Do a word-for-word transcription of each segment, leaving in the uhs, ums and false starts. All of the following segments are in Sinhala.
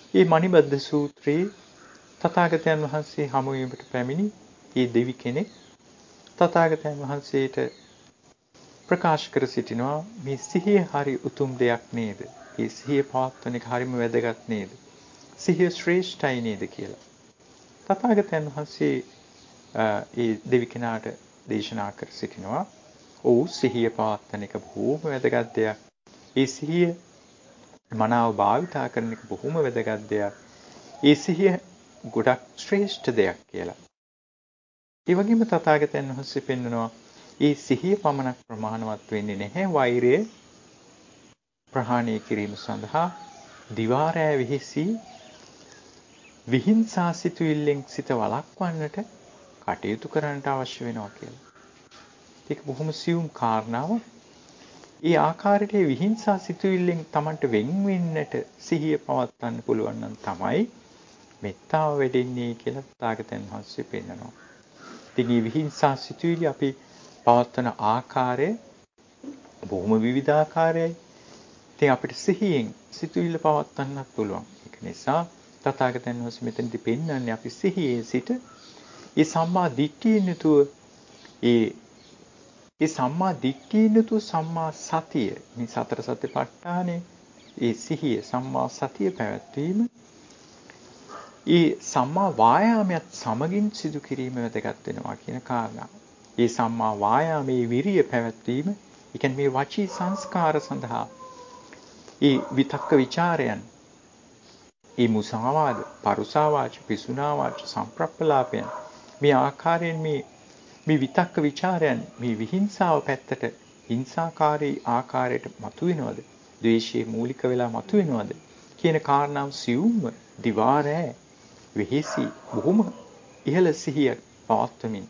මේ මණිබද්ද සූත්‍රයේ තථාගතයන් වහන්සේ හමු වීමට පැමිණි මේ දෙවි කෙනෙක් තථාගතයන් වහන්සේට ප්‍රකාශ කර සිටිනවා මේ සිහිය හරි උතුම් දෙයක් නේද? මේ සිහිය පවත්වන එක හරිම වැදගත් නේද? සිහිය ශ්‍රේෂ්ඨයි නේද කියලා. තථාගතයන් වහන්සේ ඒ දෙවි කෙනාට දේශනා කර සිටිනවා. ඔව් සිහිය පවත්වන එක බොහොම වැදගත් දෙයක්. ඒ සිහිය මනාව භාවිතා කරන එක බොහොම වැදගත් දෙයක්. ඒ සිහිය ගොඩක් ශ්‍රේෂ්ඨ දෙයක් කියලා. ඒ වගේම තථාගතයන් වහන්සේ පෙන්වනවා ඒ සිහිය පමණක් ප්‍රමාණවත් වෙන්නේ නැහැ වෛරය ප්‍රහාණය කිරීම සඳහා දිවා රෑ විහිසි විහිංසා සිතුවිල්ලෙන් සිත වළක්වන්නට කටයුතු කරන්නට අවශ්‍ය වෙනවා කියලා. ඒක බොහොම සියුම් කාරණාවක්. ඒ ආකාරයට විහිංසා සිතුවිල්ලෙන් Tamanට වෙන් වෙන්නට සිහිය පවත්වන්න පුළුවන් නම් තමයි මෙත්තාව වැඩෙන්නේ කියලා තථාගතයන් වහන්සේ පෙන්නනවා. ඉතින් මේ විහිංසා සිතුවිලි අපි පවත්වන ආකාරය බොහොම විවිධාකාරයි. ඉතින් අපිට සිහියෙන් සිතුවිල්ල පවත්වන්නත් පුළුවන්. ඒක නිසා තථාගතයන් වහන්සේ මෙතනදී පෙන්වන්නේ අපි සිහියේ සිට ඒ සම්මා දිට්ඨියෙන් යුතුව ඒ ඒ සම්මා දිට්ඨියෙන් යුතුව සම්මා සතිය මේ සතර සතිපට්ඨානේ ඒ සිහිය සම්මා සතිය පැවැත්වීම ඒ සම්මා වායාමයට සමගින් සිදු කිරීම වැදගත් වෙනවා කියන කාරණා. ඒ සම්මා වායාමයේ විරිය පැවැත්වීම, ඒ කියන්නේ මේ වචී සංස්කාර සඳහා ඒ විතක්ක ਵਿਚාරයන්, ඒ මුසාවාද, පරුසාවාච, පිසුනාවාච, සම්ප්‍රප්පලාපයන් මේ ආකාරයෙන් මේ මේ විතක්ක ਵਿਚාරයන් මේ විහිංසාව පැත්තට හිංසාකාරී ආකාරයට මතුවෙනවද? ද්වේෂයේ මූලික වෙලා මතුවෙනවද? කියන කාරණාව සියුම්ව දිවා රෑ වෙහිසි බොහොම ඉහළ සිහිය පවත්වමින්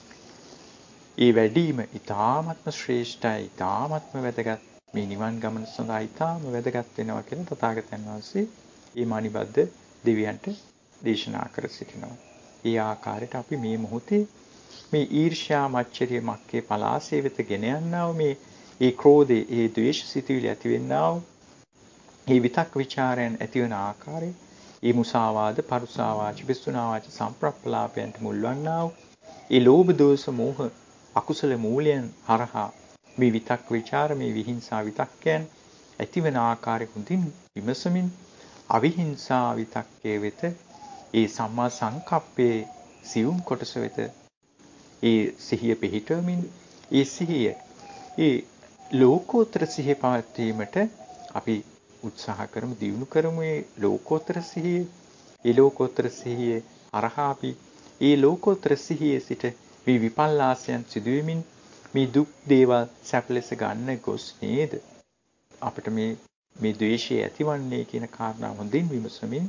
ඒ වැඩිම ඊ타ත්ම ශ්‍රේෂ්ඨයි, ඊ타ත්ම වැදගත් මේ නිවන් ගමන සඳහා ඊ타ත්ම වැදගත් වෙනවා කියලා තථාගතයන් වහන්සේ මේ මණිබද්ද දෙවියන්ට දේශනා කර සිටිනවා. ඒ ආකාරයට අපි මේ මොහොතේ මේ ඊර්ෂ්‍යා මච්චරිය මක්කේ පලාසේ වෙත ගෙන යන්නා වූ මේ ඒ ක්‍රෝධේ, ඒ ද්වේෂ සිතුවිලි ඇතිවෙන්නා වූ මේ විතක් ਵਿਚාරයන් ඇතිවන ආකාරය, ඒ මුසාවාද, පරුසාවාච, පිසුනාවාච, සම්ප්‍රප්පලාපයන්ට මුල්වන්නා වූ ඒ ලෝභ, දෝෂ, මෝහ අකුසල මූලයන් හරහා මේ විතක් ਵਿਚාර, මේ විහිංසා විතක්කයන් ඇතිවන ආකාරය හොඳින් විමසමින් අවිහිංසා විතක්කයේ වෙත ඒ සම්මා සංකප්පයේ සියුම් කොටස වෙත ඒ සිහිය පිහිටවමින් ඒ සිහිය ඒ ලෝකෝත්තර සිහිය පවත්වීමට අපි උත්සාහ කරමු, දියුණු කරමු. ඒ ලෝකෝත්තර සිහිය ඒ ලෝකෝත්තර සිහිය අරහා අපි ඒ ලෝකෝත්තර සිහියේ සිට මේ විපල්ලාසයන් සිදුවෙමින් මේ දුක් දේවල් සැප ලෙස ගන්න ගොස් නේද අපිට මේ මේ ද්වේෂය ඇතිවන්නේ කියන කාරණා හොඳින් විමසමින්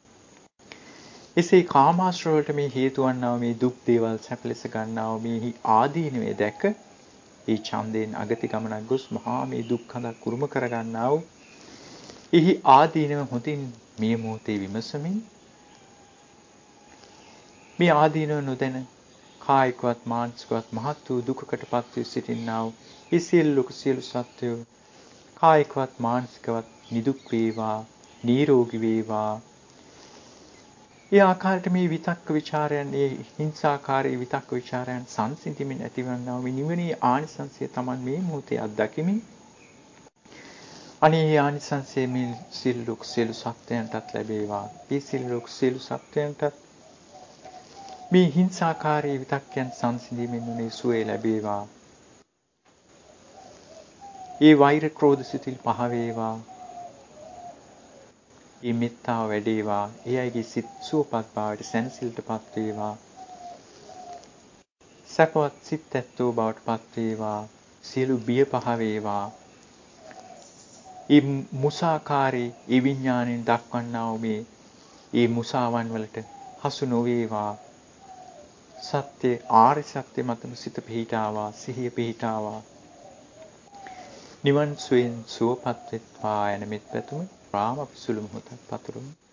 එසේ කාමාශ්‍රව වලට මේ හේතු වන්නා මේ දුක් දේවල් සැප ලෙස ගන්නා මේ ආදීනවේ දැක ඒ ඡන්දයෙන් අගති ගමනක් ගොස් මහා මේ දුක් හඳක් කුරුම කර ගන්නා වූ එහි ආදීනව හොඳින් මේ මොහොතේ විමසමින් මේ ආදීනව නොදැන කායිකවත් මානසිකවත් මහත් වූ දුකකට පත් වී සිටින්නා වූ ඒ සියලු සියලු සත්වයෝ කායිකවත් මානසිකවත් නිදුක් වේවා, නිරෝගී වේවා. ඒ ආකාරයට මේ විතක්ක ਵਿਚාරයන්, ඒ හිංසාකාරී විතක්ක ਵਿਚාරයන් සංසිඳීමෙන් ඇතිවන්නා වූ නිවනේ ආනිසංසය Taman මේ මොහොතේ අත්දැකීමින් අනේ ආනිසංසයේ මේ සියලු සියලු සත්‍යයන්ටත් ලැබේවා. මේ සියලු සියලු සත්‍යයන්ටත් මේ හිංසාකාරී විතක්කයන් සංසිඳීමෙන් උනේ සුවය ලැබේවා. ඒ වෛර ක්‍රෝධ සිතිල් පහ වේවා. ඒ මෙත්තාව වැඩේවා. ඒ අයගේ සිත් සුවපත් බවට සැනසෙල්ලටපත් වේවා. සැපවත් සිත් ඇත්තෝ බවට පත් වේවා. සියලු බිය පහ වේවා. ඒ මුසාකාරී ඒ විඥාණයෙන් දක්වන්නා වූ මේ ඒ මුසාවන් වලට හසු නොවේවා. සත්‍ය ආර්ය සත්‍ය මතම සිත පිහිටාවා, සිහිය පිහිටාවා. නිවන් සුවෙන් සුවපත් වෙත්වා යන මෙත් පැතුම රාම පිසුළු මොහොතක් පතුරුමු.